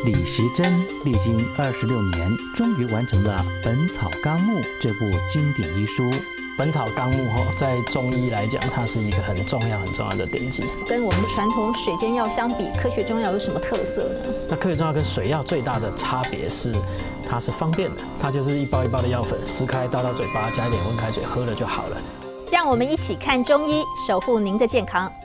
李时珍历经26年，终于完成了《本草纲目》这部经典医书。《 本草纲目》在中医来讲，它是一个很重要的典籍。 跟我们传统水煎药相比，科学中药有什么特色呢？ 那科学中药跟水药最大的差别是，它是方便的，它就是一包一包的药粉，撕开倒到嘴巴，加一点温开水喝了就好了。 让我们一起看中医，守护您的健康。